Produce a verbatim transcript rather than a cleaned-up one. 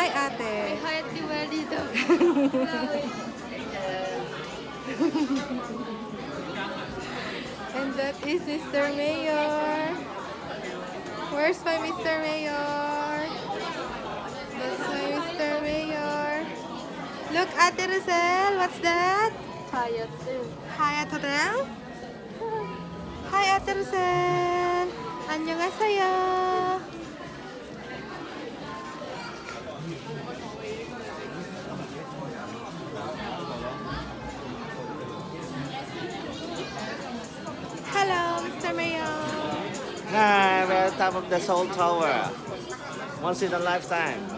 Hi, ate. Hi, Ate Well dito. And that is Mister Mayor. Where's my Mister Mayor? That's my Mister Mayor. Look, Ate Rosel, what's that? Hayat din. Hyatt Hotel? Hi, Ate Rosel. 안녕하세요. Hello, Mister Mayor. Hi, we're at the top of the Seoul Tower. Once in a lifetime.